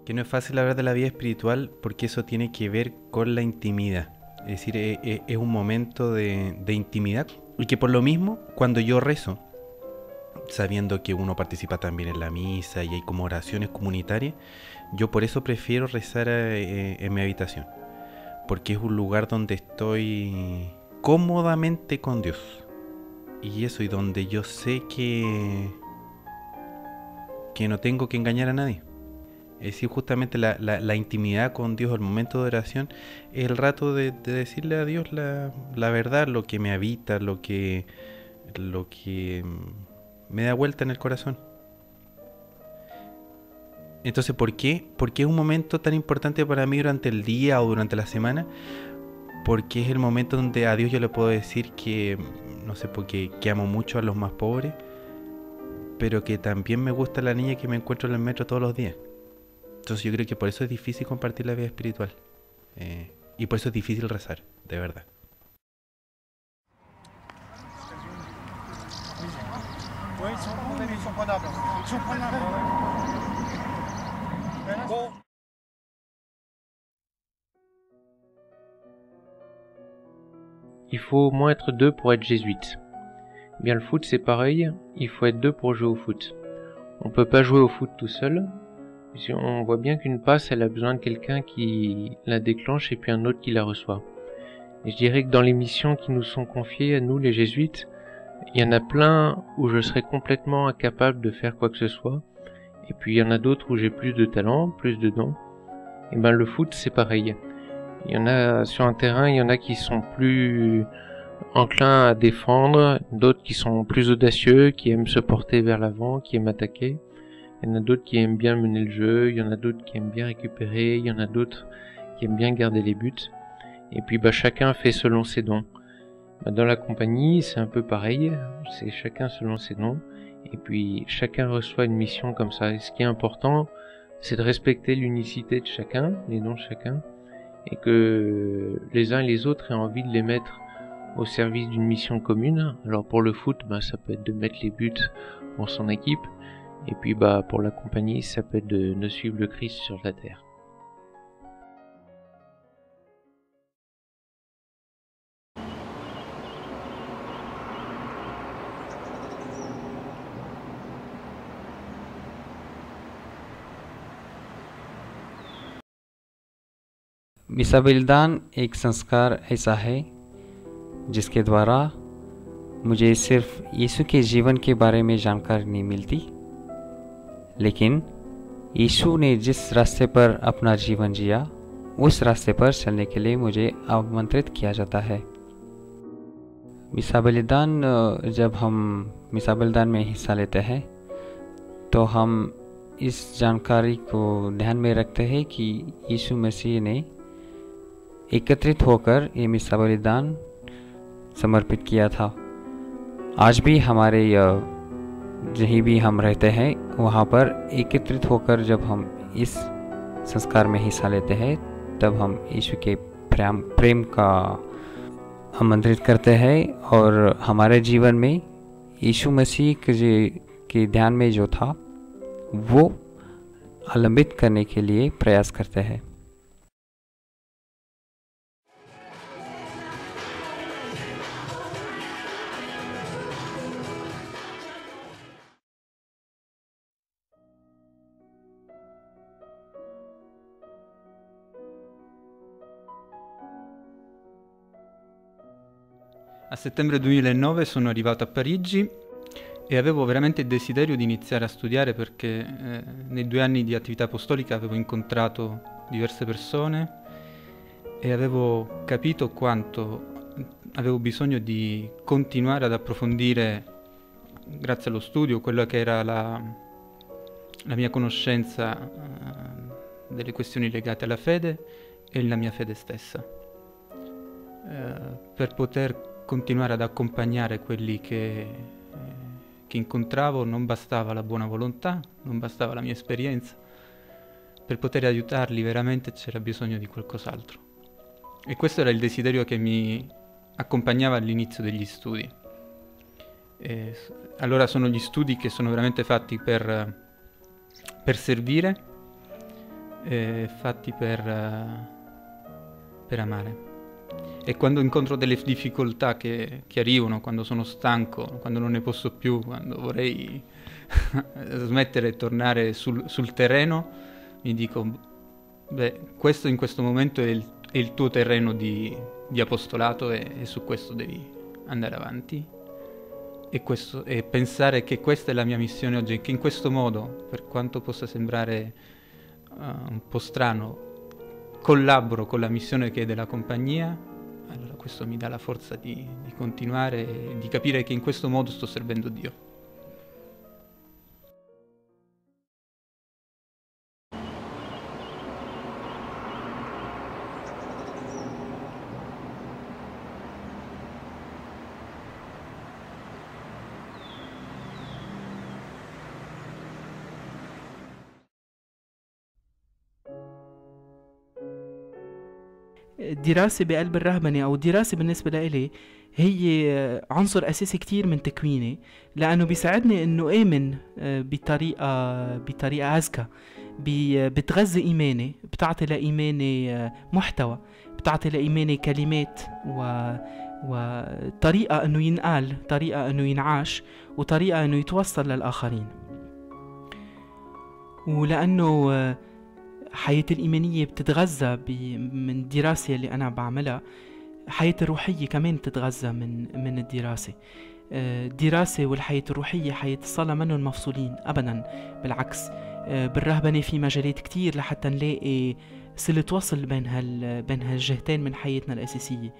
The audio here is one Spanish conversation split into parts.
que no es fácil hablar de la vida espiritual porque eso tiene que ver con la intimidad. Es decir, es un momento de intimidad y que por lo mismo, cuando yo rezo, sabiendo que uno participa también en la misa y hay como oraciones comunitarias, yo por eso prefiero rezar en mi habitación, porque es un lugar donde estoy cómodamente con Dios. Y eso, y donde yo sé que no tengo que engañar a nadie. Es decir, justamente la intimidad con Dios, el momento de oración, es el rato de decirle a Dios la verdad, lo que me habita, lo que me da vuelta en el corazón. Entonces, ¿por qué? Porque es un momento tan importante para mí durante el día o durante la semana, porque es el momento donde a Dios yo le puedo decir que, no sé, porque que amo mucho a los más pobres, pero que también me gusta la niña que me encuentro en el metro todos los días. Entonces yo creo que por eso es difícil compartir la vida espiritual. Y por eso es difícil rezar, de verdad. Il faut au moins être deux pour être jésuite. Bien, le foot c'est pareil, il faut être deux pour jouer au foot. On peut pas jouer au foot tout seul. On voit bien qu'une passe, elle a besoin de quelqu'un qui la déclenche et puis un autre qui la reçoit. Et je dirais que dans les missions qui nous sont confiées à nous les jésuites, il y en a plein où je serais complètement incapable de faire quoi que ce soit. Et puis il y en a d'autres où j'ai plus de talent, plus de dons. Et ben le foot c'est pareil. Il y en a sur un terrain, il y en a qui sont plus enclins à défendre, d'autres qui sont plus audacieux, qui aiment se porter vers l'avant, qui aiment attaquer. Il y en a d'autres qui aiment bien mener le jeu, il y en a d'autres qui aiment bien récupérer, il y en a d'autres qui aiment bien garder les buts. Et puis chacun fait selon ses dons. Dans la compagnie, c'est un peu pareil, c'est chacun selon ses dons. Et puis chacun reçoit une mission comme ça. Et ce qui est important, c'est de respecter l'unicité de chacun, les dons de chacun, et que les uns et les autres aient envie de les mettre au service d'une mission commune. Alors pour le foot, ça peut être de mettre les buts pour son équipe, et puis pour la compagnie, ça peut être de suivre le Christ sur la terre. मिसा बलिदान एक संस्कार ऐसा है जिसके द्वारा मुझे सिर्फ यीशु के जीवन के बारे में जानकारी नहीं मिलती, लेकिन यीशु ने जिस रास्ते पर अपना जीवन जिया उस रास्ते पर चलने के लिए मुझे आमंत्रित किया जाता है। मिसा बलिदान, जब हम मिसा बलिदान में हिस्सा लेते हैं तो हम इस जानकारी को ध्यान में रखते हैं कि यीशु मसीह ने एकत्रित होकर ये मिसा बलिदान समर्पित किया था। आज भी हमारे जहीं भी हम रहते हैं वहाँ पर एकत्रित होकर जब हम इस संस्कार में हिस्सा लेते हैं तब हम यीशु के प्रेम का आमंत्रित करते हैं और हमारे जीवन में यीशु मसीह के ध्यान में जो था वो आलंबित करने के लिए प्रयास करते हैं। A settembre 2009 sono arrivato a Parigi e avevo veramente il desiderio di iniziare a studiare perché nei 2 anni di attività apostolica avevo incontrato diverse persone e avevo capito quanto avevo bisogno di continuare ad approfondire, grazie allo studio, quella che era la mia conoscenza delle questioni legate alla fede e la mia fede stessa, per poter continuare ad accompagnare quelli che incontravo. Non bastava la buona volontà, non bastava la mia esperienza. Per poter aiutarli veramente c'era bisogno di qualcos'altro. E questo era il desiderio che mi accompagnava all'inizio degli studi. Allora sono gli studi che sono veramente fatti per servire, fatti per amare. E quando incontro delle difficoltà che arrivano, quando sono stanco, quando non ne posso più, quando vorrei smettere e tornare sul terreno, mi dico, beh, questo in questo momento è il tuo terreno di apostolato e su questo devi andare avanti. E pensare che questa è la mia missione oggi, e che in questo modo, per quanto possa sembrare un po' strano, collaboro con la missione che è della compagnia. Allora questo mi dà la forza di continuare e di capire che in questo modo sto servendo Dio. الدراسة بقلب الرهبنة أو الدراسة بالنسبة لإلي هي عنصر أساسي كتير من تكويني، لأنه بيساعدني إنه آمن بطريقة أذكى، بتغذي إيماني، بتعطي لإيماني محتوى، بتعطي لإيماني كلمات وطريقة إنه ينقال، طريقة إنه ينعاش، وطريقة إنه يتوصل للآخرين. ولأنه حياتي الإيمانية بتتغذى من الدراسة اللي أنا بعملها، حياتي الروحية كمان بتتغذى من الدراسة. الدراسة والحياة الروحية حياة الصلاة منهم مفصولين أبدا، بالعكس. بالرهبنة في مجالات كتير لحتى نلاقي صلة وصل بين هالجهتين من حياتنا الأساسية،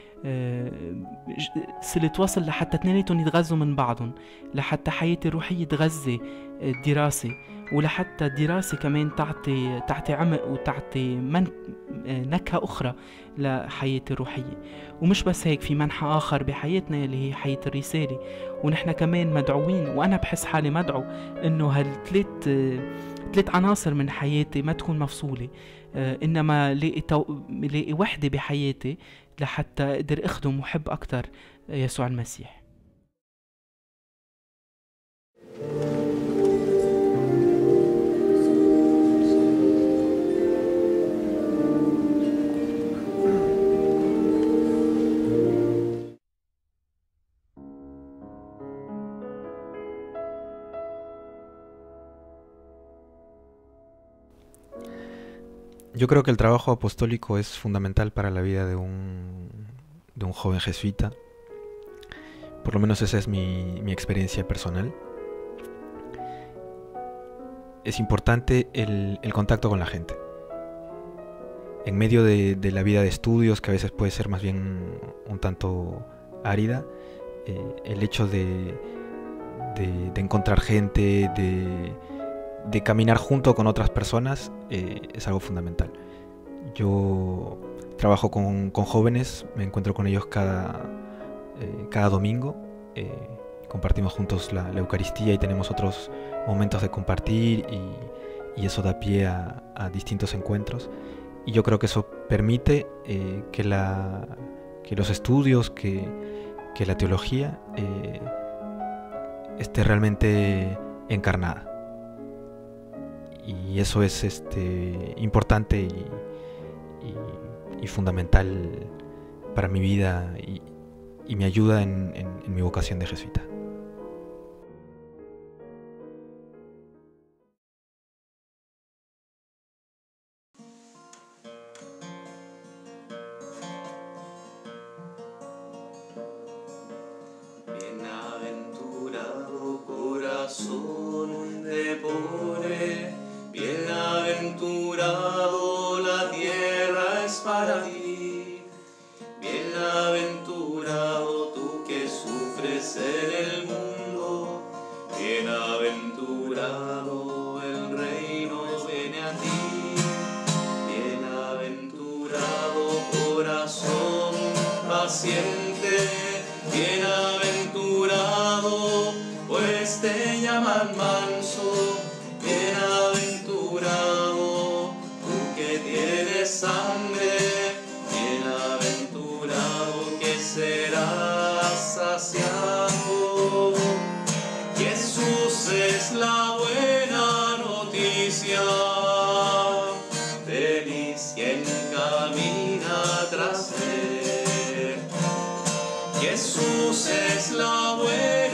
صلة وصل لحتى اثنيناتهم يتغذوا من بعضهم، لحتى حياتي الروحية تغذي الدراسة، ولحتى الدراسة كمان تعطي عمق وتعطي نكهة أخرى لحياتي الروحية. ومش بس هيك، في منحى آخر بحياتنا اللي هي حياة الرسالة، ونحن كمان مدعوين، وأنا بحس حالي مدعو إنه ثلاث عناصر من حياتي ما تكون مفصولة، إنما لاقي وحدة بحياتي لحتى أقدر أخدم وحب أكتر يسوع المسيح. Yo creo que el trabajo apostólico es fundamental para la vida de un joven jesuita. Por lo menos esa es mi experiencia personal. Es importante el contacto con la gente. En medio de la vida de estudios, que a veces puede ser más bien un tanto árida, el hecho de encontrar gente, de caminar junto con otras personas, es algo fundamental. Yo trabajo con jóvenes, me encuentro con ellos cada domingo, compartimos juntos la Eucaristía y tenemos otros momentos de compartir, y eso da pie a distintos encuentros, y yo creo que eso permite que los estudios, que la teología esté realmente encarnada. Y eso es importante y fundamental para mi vida y me ayuda en mi vocación de jesuita. Bienaventurado corazón de pobre, bienaventurado la tierra es para ti, bienaventurado tú que sufres en el mundo, bienaventurado el reino viene a ti, bienaventurado corazón paciente, bienaventurado pues te llaman manso, bienaventurado tú que tienes hambre, bienaventurado que serás saciado. Jesús es la buena noticia, Jesús es la buena